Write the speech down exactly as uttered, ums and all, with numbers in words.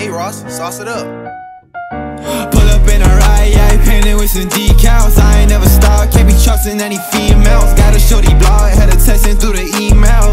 Hey Ross, sauce it up. Pull up in a ride, yeah, painted with some decals. I ain't never stopped, can't be trusting any females. Got a shorty blog, had her texting through the email.